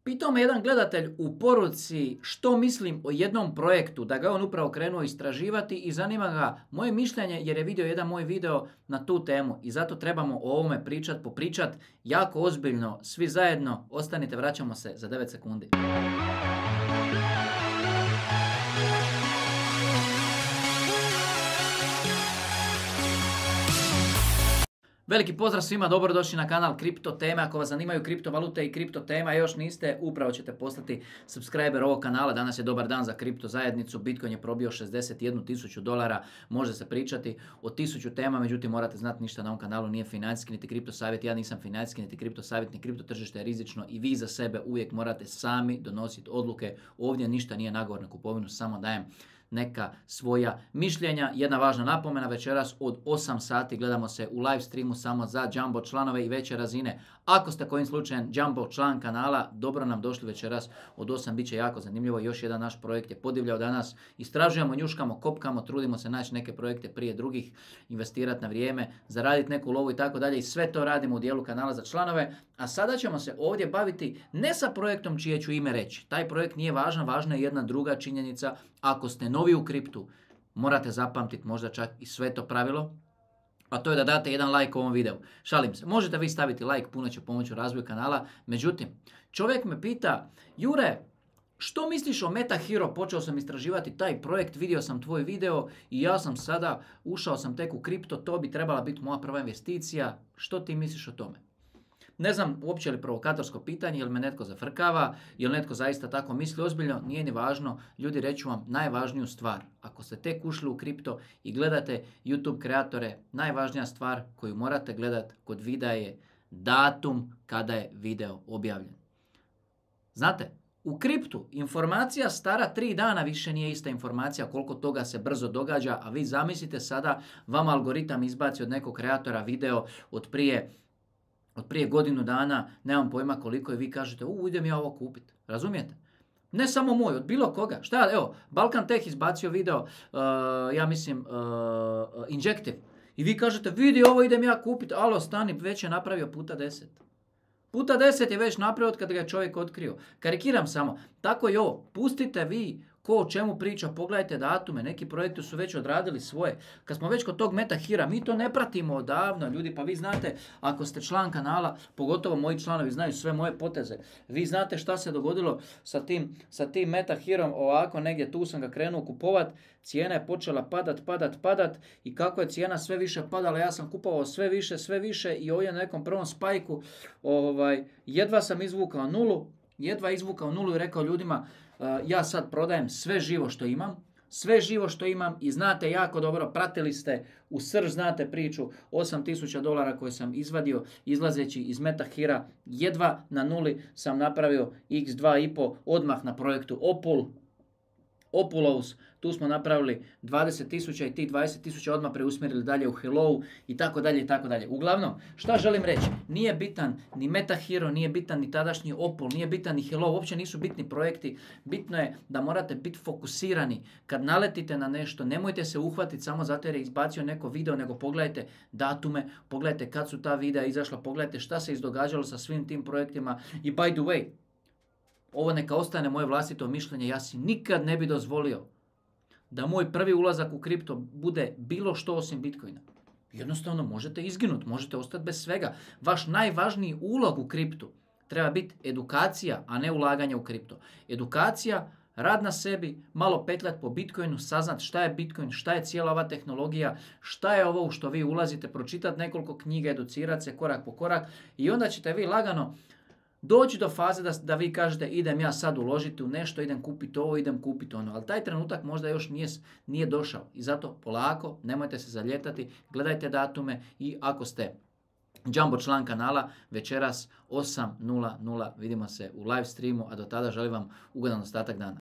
Pitao me jedan gledatelj u poruci što mislim o jednom projektu, da ga on upravo krenuo istraživati i zanima ga moje mišljenje jer je vidio jedan moj video na tu temu i zato trebamo o ovome popričat jako ozbiljno, svi zajedno. Ostanite, vraćamo se za 9 sekundi. Veliki pozdrav svima, dobrodošli na kanal Kripto Teme. Ako vas zanimaju kriptovalute i kripto tema, još niste, upravo ćete postati subscriber ovog kanala. Danas je dobar dan za kripto zajednicu. Bitcoin je probio $61,000. Može se pričati o 1000 tema, međutim morate znati ništa na ovom kanalu nije financijski niti kripto savjet. Ja nisam financijski niti kripto savjet, ni kripto tržište je rizično i vi za sebe uvijek morate sami donositi odluke. Ovdje ništa nije nagovor na kupovinu, samo dajem neka svoja mišljenja. Jedna važna napomena, večeras od 8 sati gledamo se u live streamu samo za Jumbo članove i veće razine. Ako ste kojim slučajem Jumbo član kanala, dobro nam došli večeras od 8, bit će jako zanimljivo. Još jedan naš projekt je podivljao danas. Istražujemo, njuškamo, kopkamo, trudimo se naći neke projekte prije drugih, investirati na vrijeme, zaraditi neku lovu i tako dalje. I sve to radimo u dijelu kanala za članove. A sada ćemo se ovdje baviti ne sa projektom čije ću ime reći. Taj projekt nije važan, važna je jedna druga činjenica. Ako ste novi u kriptu, morate zapamtiti možda čak i sve to pravilo, a to je da date jedan like ovom videu. Šalim se, možete vi staviti like, puno će pomoći u razvoju kanala. Međutim, čovjek me pita, Jure, što misliš o MetaHero? Počeo sam istraživati taj projekt, vidio sam tvoj video i ja sam sada, ušao sam tek u kripto, to bi trebala biti moja prva investicija. Što ti misliš o tome? Ne znam uopće li provokatorsko pitanje, jel me netko zafrkava, jel netko zaista tako misli ozbiljno, nije ni važno. Ljudi, reću vam najvažniju stvar. Ako ste tek ušli u kripto i gledate YouTube kreatore, najvažnija stvar koju morate gledati kod videa je datum kada je video objavljen. Znate, u kriptu informacija stara 3 dana više nije ista informacija, koliko toga se brzo događa, a vi zamislite sada vam algoritam izbaci od nekog kreatora video od prije godinu dana, nemam pojma koliko i vi kažete, idem ja ovo kupiti. Razumijete? Ne samo moj, od bilo koga. Šta, evo, Balkan Tech izbacio video, Injective. I vi kažete, vidi ovo idem ja kupiti, alo, stani, već je napravio puta 10. Puta 10 je već napravio od kada ga je čovjek otkrio. Karikiram samo. Tako i ovo. Pustite vi ko o čemu priča, pogledajte datume, neki projekti su već odradili svoje. Kad smo već kod tog MetaHera, mi to ne pratimo odavno, ljudi, pa vi znate, ako ste član kanala, pogotovo moji članovi znaju sve moje poteze, vi znate šta se dogodilo sa tim MetaHerom, ovako negdje tu sam ga krenuo kupovat, cijena je počela padat i kako je cijena sve više padala, ja sam kupovao sve više i ovdje na nekom prvom spajku, jedva sam izvukao nulu i rekao ljudima, ja sad prodajem sve živo što imam i znate jako dobro, pratili ste u srž, znate priču, $8,000 koje sam izvadio izlazeći iz MetaHera, jedva na nuli sam napravio x2,5 odmah na projektu Opulous, tu smo napravili 20,000 i tih 20,000 odmah preusmjerili dalje u Hello i tako dalje. Uglavnom, šta želim reći? Nije bitan ni MetaHero, nije bitan ni tadašnji Opul, nije bitan ni Hello, uopće nisu bitni projekti. Bitno je da morate biti fokusirani. Kad naletite na nešto, nemojte se uhvatiti samo zato jer je izbacio neko video, nego pogledajte datume, pogledajte kad su ta videa izašla, pogledajte šta se izdogađalo sa svim tim projektima i by the way, ovo neka ostane moje vlastito mišljenje, ja si nikad ne bi dozvolio da moj prvi ulazak u kripto bude bilo što osim Bitcoina. Jednostavno možete izginuti, možete ostati bez svega. Vaš najvažniji ulog u kriptu treba biti edukacija, a ne ulaganje u kripto. Edukacija, rad na sebi, malo petljati po Bitcoinu, saznat šta je Bitcoin, šta je cijela ova tehnologija, šta je ovo u što vi ulazite, pročitati nekoliko knjiga, educirati se korak po korak i onda ćete vi lagano doći do faze da vi kažete idem ja sad uložiti u nešto, idem kupiti ovo, idem kupiti ono. Ali taj trenutak možda još nije došao. I zato polako, nemojte se zaljetati, gledajte datume i ako ste Jumbo član kanala, večeras 8:00 vidimo se u live streamu, a do tada želim vam ugodan ostatak dana.